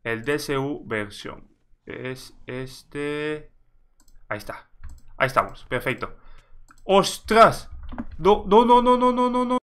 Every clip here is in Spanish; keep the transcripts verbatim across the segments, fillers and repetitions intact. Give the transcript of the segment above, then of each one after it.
El D S U versión. Es este... Ahí está. Ahí estamos. Perfecto. ¡Ostras! No, no, no, no, no, no, no, no.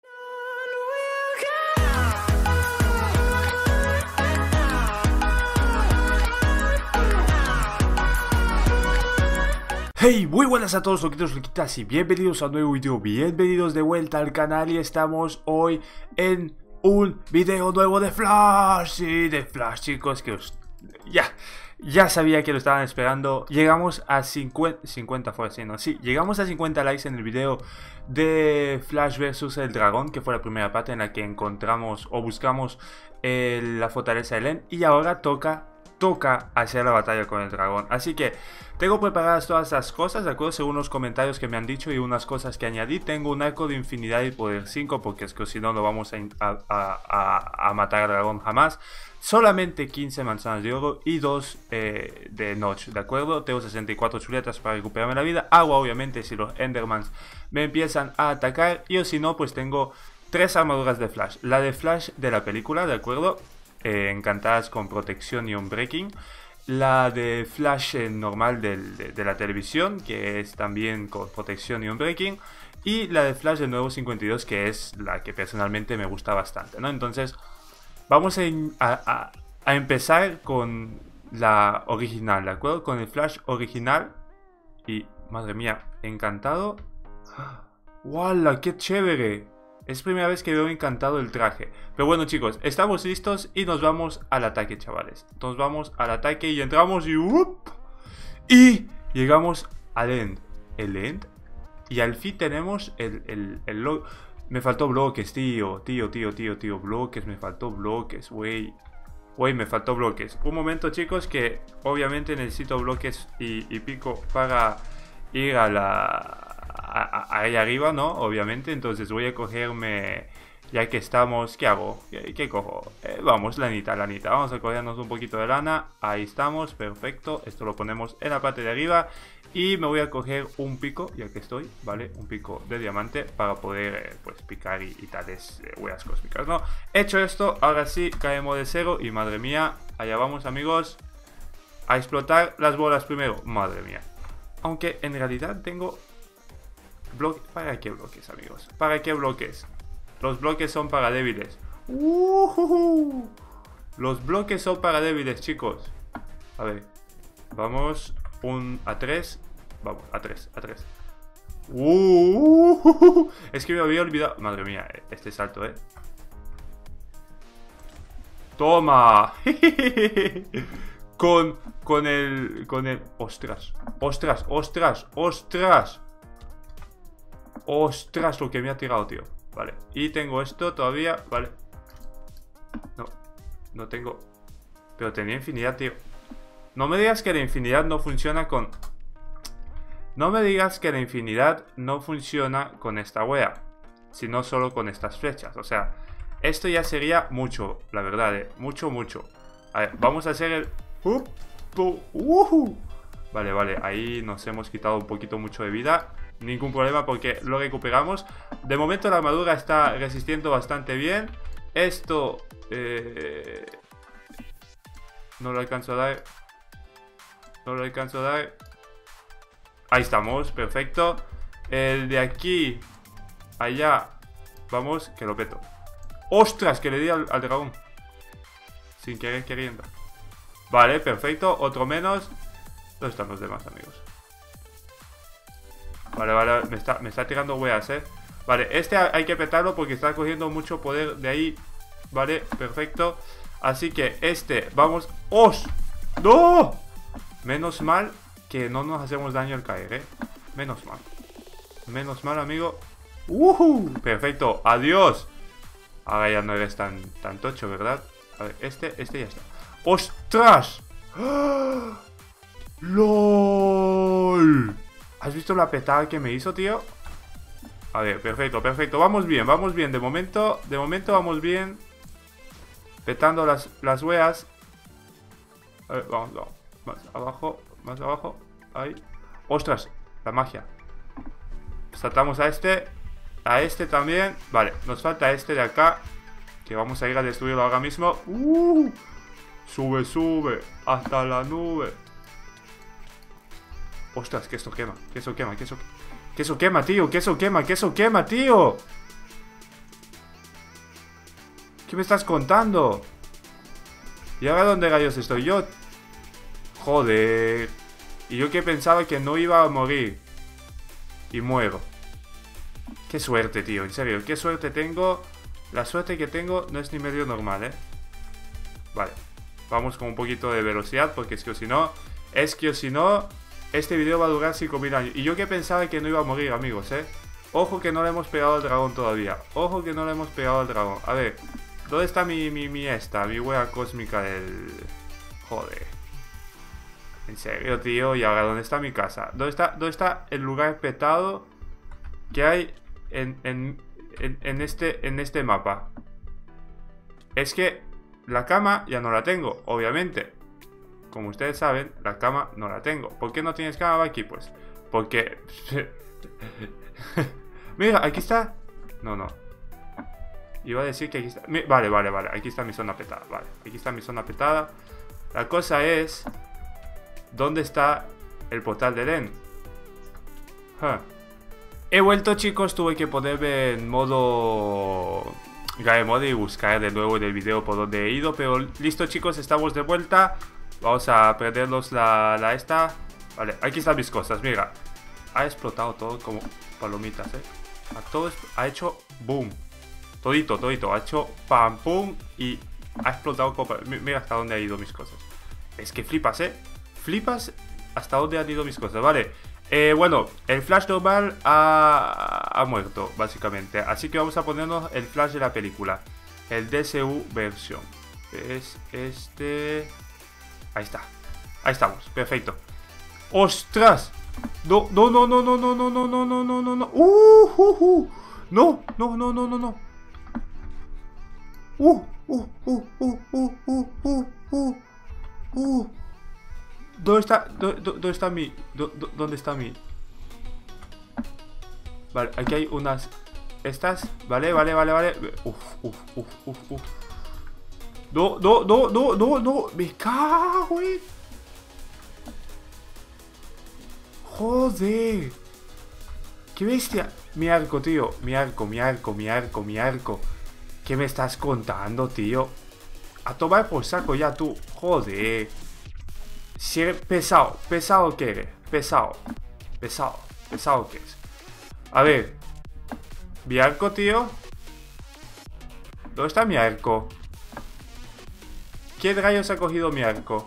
Hey, muy buenas a todos, loquitos, loquitas, y bienvenidos a un nuevo video, bienvenidos de vuelta al canal. Y estamos hoy en un video nuevo de Flash. Sí, de Flash, chicos, que os... Ya, ya sabía que lo estaban esperando. Llegamos a cincuenta, cincuenta fue así, ¿no? Sí, llegamos a cincuenta likes en el video de Flash versus el dragón, que fue la primera parte en la que encontramos o buscamos eh, la fortaleza de Len. Y ahora toca... Toca hacer la batalla con el dragón. Así que tengo preparadas todas esas cosas, de acuerdo, según los comentarios que me han dicho y unas cosas que añadí. Tengo un arco de infinidad y poder cinco, porque es que si no, no vamos a, a, a, a matar al dragón jamás. Solamente quince manzanas de oro y dos eh, de notch, de acuerdo. Tengo sesenta y cuatro chuletas para recuperarme la vida. Agua, obviamente, si los endermans me empiezan a atacar. Y o si no, pues tengo tres armaduras de Flash. La de Flash de la película, de acuerdo. Eh, encantadas con protección y unbreaking. La de Flash eh, normal del, de, de la televisión, que es también con protección y unbreaking. Y la de Flash del nuevo cincuenta y dos, que es la que personalmente me gusta bastante, ¿no? Entonces vamos a, a, a empezar con la original, ¿de acuerdo? Con el Flash original. Y madre mía, encantado. ¡Wala! ¡Qué chévere! Es primera vez que veo encantado el traje. Pero bueno, chicos, estamos listos y nos vamos al ataque, chavales. Nos vamos al ataque y entramos y... ¡up! Y llegamos al end. El end. Y al fin tenemos el... el, el log... Me faltó bloques, tío. Tío, tío, tío, tío. Bloques, me faltó bloques, güey. Güey, me faltó bloques. Un momento, chicos, que obviamente necesito bloques y, y pico para ir a la... ahí arriba, ¿no? Obviamente, entonces voy a cogerme, ya que estamos, ¿qué hago? ¿Qué, qué cojo? Eh, vamos, lanita, lanita, vamos a cogernos un poquito de lana, ahí estamos, perfecto, esto lo ponemos en la parte de arriba y me voy a coger un pico, ya que estoy, ¿vale? Un pico de diamante para poder, eh, pues, picar y, y tales eh, huellas cósmicas, ¿no? Hecho esto, ahora sí, caemos de cero y madre mía, allá vamos, amigos, a explotar las bolas primero, madre mía. Aunque en realidad tengo... Bloque... ¿Para qué bloques, amigos? ¿Para qué bloques? Los bloques son para débiles. Uh-huh. Los bloques son para débiles, chicos. A ver. Vamos. Un a tres. Vamos, a tres, a tres. Uh-huh. Es que me había olvidado. Madre mía, este salto, ¿eh? ¡Toma! con, con el... Con el... ¡Ostras! ¡Ostras! ¡Ostras! ¡Ostras! Ostras, lo que me ha tirado, tío. Vale, y tengo esto todavía. Vale. No, no tengo. Pero tenía infinidad, tío. No me digas que la infinidad no funciona con... No me digas que la infinidad no funciona con esta wea, sino solo con estas flechas. O sea, esto ya sería mucho, la verdad, eh. Mucho, mucho. A ver, vamos a hacer el... Uh, uh, uh. Vale, vale, ahí nos hemos quitado un poquito mucho de vida. Ningún problema porque lo recuperamos. De momento la armadura está resistiendo bastante bien. Esto eh, no lo alcanzo a dar. No lo alcanzo a dar. Ahí estamos, perfecto. El de aquí allá. Vamos, que lo peto. ¡Ostras! Que le di al, al dragón sin querer queriendo. Vale, perfecto, otro menos. ¿Dónde están los demás, amigos? Vale, vale, me está, me está tirando weas, eh. Vale, este hay que petarlo porque está cogiendo mucho poder de ahí. Vale, perfecto. Así que este, vamos. ¡Os! ¡No! Menos mal que no nos hacemos daño al caer, eh. Menos mal. Menos mal, amigo. ¡Uh! Perfecto, adiós. Ahora ya no eres tan, tan tocho, ¿verdad? A ver, este, este ya está. ¡Ostras! ¡Ah! ¡Lol! ¿Has visto la petada que me hizo, tío? A ver, perfecto, perfecto. Vamos bien, vamos bien. De momento, de momento vamos bien. Petando las, las weas. A ver, vamos, vamos. Más abajo, más abajo. Ahí. ¡Ostras! La magia. Saltamos a este. A este también. Vale, nos falta este de acá, que vamos a ir a destruirlo ahora mismo. ¡Uh! Sube, sube. Hasta la nube. Ostras, que esto quema. Que eso quema, que eso quema. Que eso quema, tío. Que eso quema, que eso quema, tío. ¿Qué me estás contando? ¿Y ahora dónde rayos estoy yo? Joder. Y yo que pensaba que no iba a morir. Y muero. Qué suerte, tío. En serio, qué suerte tengo. La suerte que tengo no es ni medio normal, ¿eh? Vale. Vamos con un poquito de velocidad. Porque es que si no... Es que si no... Este video va a durar cinco mil años. Y yo que pensaba que no iba a morir, amigos, ¿eh? Ojo que no le hemos pegado al dragón todavía. Ojo que no le hemos pegado al dragón. A ver. ¿Dónde está mi, mi, mi esta? Mi wea cósmica del... Joder. En serio, tío. ¿Y ahora dónde está mi casa? ¿Dónde está, dónde está el lugar petado que hay en, en, en, en, este, en este mapa? Es que la cama ya no la tengo, obviamente. Como ustedes saben, la cama no la tengo. ¿Por qué no tienes cama aquí? Pues porque... Mira, aquí está... No, no. Iba a decir que aquí está... Vale, vale, vale. Aquí está mi zona petada. Vale, aquí está mi zona petada. La cosa es... ¿Dónde está el portal de Eden? Huh. He vuelto, chicos. Tuve que ponerme en modo... Game Mode y buscar de nuevo en el video por donde he ido. Pero listo, chicos. Estamos de vuelta. Vamos a perdernos la, la esta. Vale, aquí están mis cosas. Mira. Ha explotado todo como palomitas, ¿eh? A todo ha hecho boom. Todito, todito. Ha hecho pam, pum. Y ha explotado como... Mira hasta dónde ha ido mis cosas. Es que flipas, ¿eh? Flipas hasta dónde han ido mis cosas. Vale. Eh, bueno, el flash normal ha, ha muerto, básicamente. Así que vamos a ponernos el flash de la película. El D C U version. Es este... Ahí está. Ahí estamos. Perfecto. ¡Ostras! No, no, no, no, no, no, no, no, no, no, no, no, no. Uh, uh, uh. No, no, no, no, no, no. Uh, uh, uh, uh, uh, uh, uh, uh, uh. ¿Dónde está? ¿Dónde, dónde está mi? ¿Dónde está mi? Vale, aquí hay unas... Estas, vale, vale, vale, vale. Uf, uf, uf, uf, uf. No, no, no, no, no, no. Me cago, eh. Joder. Qué bestia. Mi arco, tío. Mi arco, mi arco, mi arco, mi arco. ¿Qué me estás contando, tío? A tomar por saco ya tú. Joder. Si eres pesado. ¿Pesado qué eres? Pesado. Pesado. ¿Pesado qué es? A ver. Mi arco, tío. ¿Dónde está mi arco? ¿Qué rayos ha cogido mi arco?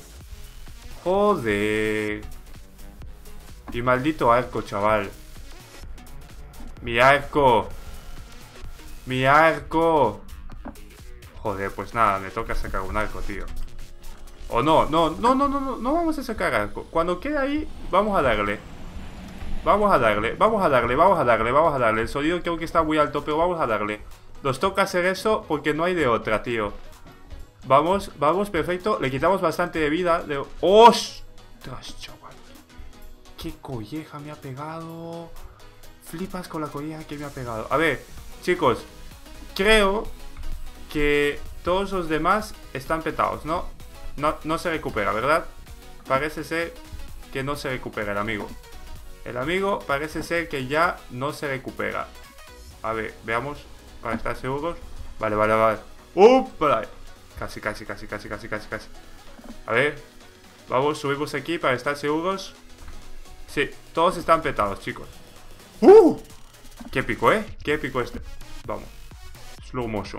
Joder. Y maldito arco, chaval. Mi arco. Mi arco. Joder, pues nada, me toca sacar un arco, tío. O no, no, no, no, no, no, no vamos a sacar arco. Cuando quede ahí, vamos a darle. Vamos a darle, vamos a darle, vamos a darle, vamos a darle. El sonido creo que está muy alto, pero vamos a darle. Nos toca hacer eso porque no hay de otra, tío. Vamos, vamos, perfecto. Le quitamos bastante de vida. De... ¡Ostras, chaval! ¡Qué colleja me ha pegado! Flipas con la colleja que me ha pegado. A ver, chicos. Creo que todos los demás están petados, ¿no? No, no se recupera, ¿verdad? Parece ser que no se recupera el amigo. El amigo parece ser que ya no se recupera. A ver, veamos para estar seguros. Vale, vale, vale. ¡Uh! Casi, casi, casi, casi, casi, casi, casi. A ver. Vamos, subimos aquí para estar seguros. Sí, todos están petados, chicos. ¡Uh! Qué épico, ¿eh? Qué épico este. Vamos. Slow motion.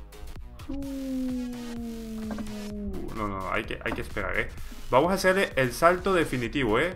No, no, hay que, hay que esperar, ¿eh? Vamos a hacerle el salto definitivo, ¿eh?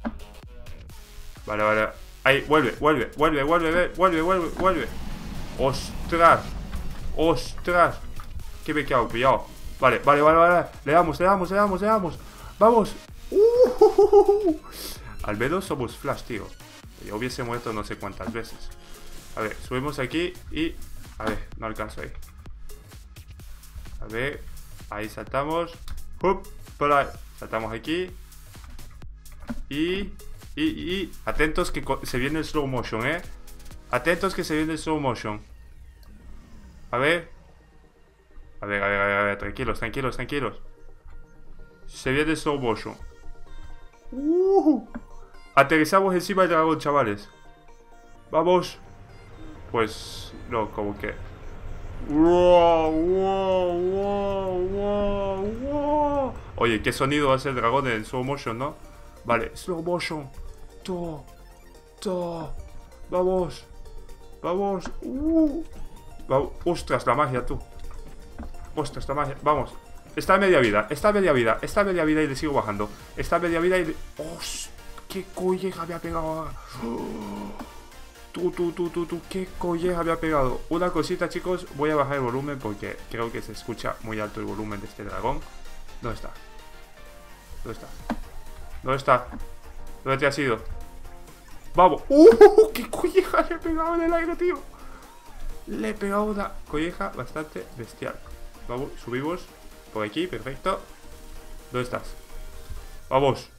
Vale, vale. Ahí, vuelve, vuelve, vuelve, vuelve, vuelve, vuelve, vuelve. ¡Ostras! ¡Ostras! Que me he quedado pillado. Vale, vale, vale, vale. Le damos, le damos, le damos, le damos. ¡Vamos! Uh, uh, uh, uh. Al menos somos Flash, tío. Yo hubiese muerto no sé cuántas veces. A ver, subimos aquí y... A ver, no alcanzo ahí. A ver, ahí saltamos. ¡Hup! Por ahí. Saltamos aquí. Y... Y, y... Atentos que se viene el slow motion, ¿eh? Atentos que se viene el slow motion. A ver. A ver, a ver, a ver, a ver. Tranquilos, tranquilos, tranquilos. Se viene slow motion. Uh, aterrizamos encima del dragón, chavales. Vamos. Pues no, como que. Wow, wow, wow, wow, wow. Oye, ¿qué sonido hace el dragón en slow motion, no? Vale, slow motion. To, to. Vamos. Vamos. Uh. Vamos. Ostras, la magia, tú. Ostras, la magia. Vamos. Está a media vida, está a media vida, está a media vida y le sigo bajando. Está a media vida y le... ¡Ostras! ¡Qué colleja me ha pegado ahora! Tú, tú, tú, tú, tú, qué colleja me ha pegado. Una cosita, chicos, voy a bajar el volumen porque creo que se escucha muy alto el volumen de este dragón. ¿Dónde está? ¿Dónde está? ¿Dónde está? ¿Dónde te has ido? ¡Vamos! ¡Uh! ¡Qué colleja le he pegado en el aire, tío! Le he pegado una colleja bastante bestial. Vamos, subimos por aquí, perfecto. ¿Dónde estás? ¡Vamos!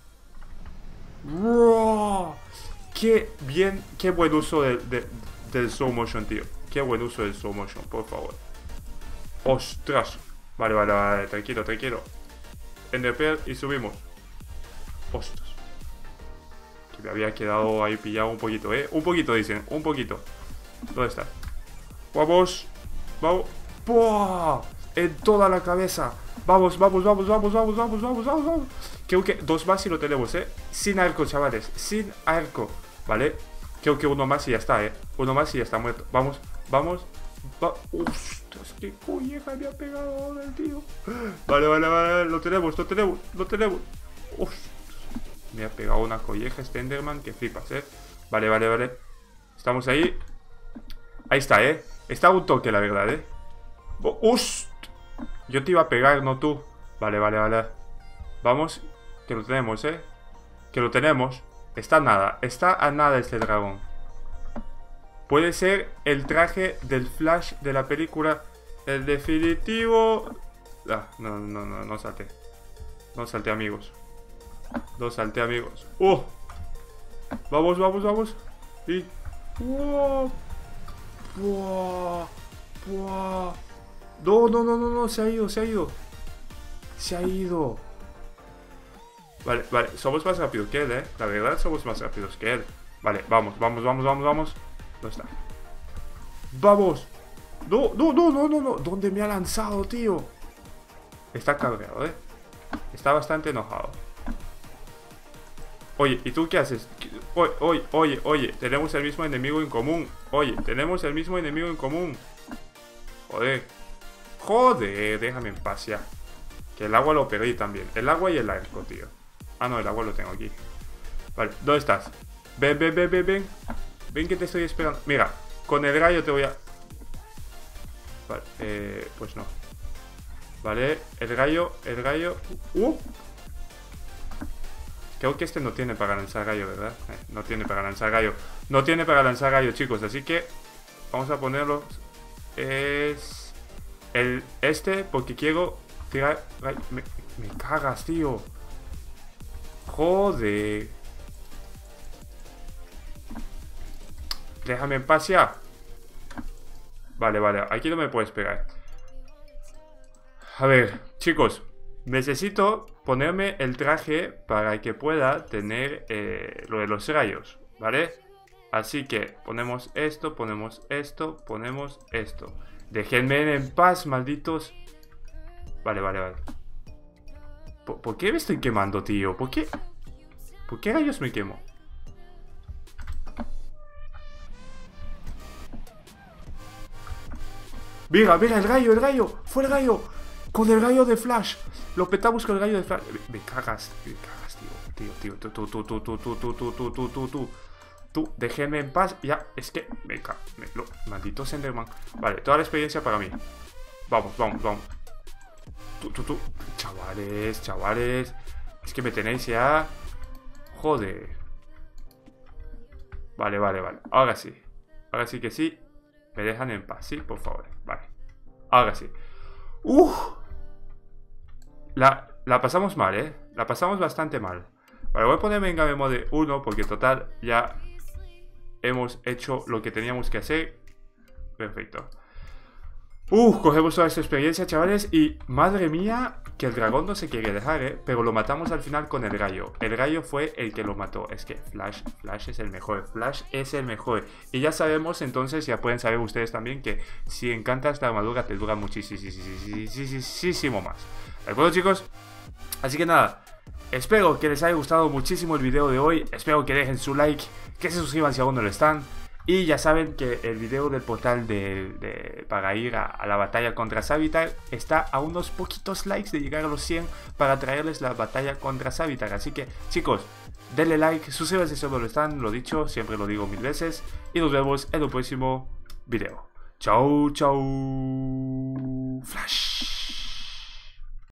¡Wow! ¡Qué bien! ¡Qué buen uso de, de, del slow motion, tío! ¡Qué buen uso del slow motion, por favor! ¡Ostras! Vale, vale, vale, tranquilo, tranquilo. Enderpearl y subimos. ¡Ostras! Que me había quedado ahí pillado un poquito, ¿eh? Un poquito, dicen, un poquito. ¿Dónde está? ¡Vamos! ¡Vamos! ¡Buah! En toda la cabeza. Vamos, vamos, vamos, vamos, vamos, vamos, vamos, vamos, vamos. Creo que dos más y lo tenemos, ¿eh? Sin arco, chavales, sin arco. ¿Vale? Creo que uno más y ya está, ¿eh? Uno más y ya está muerto. Vamos, vamos. Va. Ostras, qué colleja me ha pegado ahora el tío. Vale, vale, vale, lo tenemos, lo tenemos, lo tenemos. Ostras, me ha pegado una colleja este Enderman que flipas, ¿eh? Vale, vale, vale. Estamos ahí. Ahí está, ¿eh? Está a un toque, la verdad, ¿eh? ¡Ust! Yo te iba a pegar, no tú. Vale, vale, vale. Vamos, que lo tenemos, ¿eh? Que lo tenemos. Está a nada, está a nada este dragón. Puede ser el traje del Flash de la película. El definitivo. Ah, no, no, no, no salté. No salté, amigos. No salté, amigos. ¡Uh! Vamos, vamos, vamos. Y... ¡Wow! ¡Wow! ¡Wow! No, no, no, no, no, se ha ido, se ha ido. Se ha ido. Vale, vale, somos más rápidos que él, eh. La verdad, somos más rápidos que él. Vale, vamos, vamos, vamos, vamos, vamos. ¿Dónde está? ¡Vamos! No, no, no, no, no, no. ¿Dónde me ha lanzado, tío? Está cabreado, eh. Está bastante enojado. Oye, ¿y tú qué haces? Oye, oye, oye, oye. Tenemos el mismo enemigo en común. Oye, tenemos el mismo enemigo en común. Joder. Joder, déjame en paz ya. Que el agua lo perdí también. El agua y el arco, tío. Ah, no, el agua lo tengo aquí. Vale, ¿dónde estás? Ven, ven, ven, ven, ven. Ven que te estoy esperando. Mira, con el rayo te voy a... Vale, eh, pues no. Vale, el rayo, el rayo... Uh. Creo que este no tiene para lanzar rayo, ¿verdad? Eh, no tiene para lanzar rayo. No tiene para lanzar rayo, chicos. Así que vamos a ponerlo... Es... El este, porque quiero tirar... Me, me cagas, tío. Joder. Déjame en paz ya. Vale, vale, aquí no me puedes pegar. A ver, chicos, necesito ponerme el traje para que pueda tener eh, lo de los rayos, ¿vale? Así que ponemos esto, ponemos esto, ponemos esto. Déjenme en paz, malditos. Vale, vale, vale. ¿Por, ¿por qué me estoy quemando, tío? ¿Por qué? ¿Por qué rayos me quemo? Mira, mira, el gallo, el gallo. Fue el gallo. Con el gallo de Flash. Lo petamos con el gallo de Flash. Me, me cagas, me cagas, tío. Tío, tío, tú, tú, tú, tú, tú, tú, tú, tú, tú, tú, tú, tú. Tú, déjeme en paz. Ya, es que me cago. Maldito Enderman. Vale, toda la experiencia para mí. Vamos, vamos, vamos. Tú, tú, tú. Chavales, chavales. Es que me tenéis ya. Joder. Vale, vale, vale. Ahora sí. Ahora sí que sí. Me dejan en paz, sí, por favor. Vale. Ahora sí. Uf. La, la pasamos mal, ¿eh? La pasamos bastante mal. Vale, voy a ponerme en Game Mode uno porque total ya hemos hecho lo que teníamos que hacer. Perfecto. Uh, cogemos toda esta experiencia, chavales. Y madre mía, que el dragón no se quiere dejar, eh. Pero lo matamos al final con el gallo. El gallo fue el que lo mató. Es que Flash, Flash es el mejor. Flash es el mejor. Y ya sabemos, entonces, ya pueden saber ustedes también que si encantas esta armadura te dura muchísimo más. ¿De acuerdo, chicos? Así que nada, espero que les haya gustado muchísimo el video de hoy. Espero que dejen su like, que se suscriban si aún no lo están. Y ya saben que el video del portal de, de, para ir a, a la batalla contra Savitar está a unos poquitos likes de llegar a los cien para traerles la batalla contra Savitar. Así que, chicos, denle like, suscríbanse si aún no lo están, lo dicho, siempre lo digo mil veces. Y nos vemos en el próximo video. Chau, chau, Flash.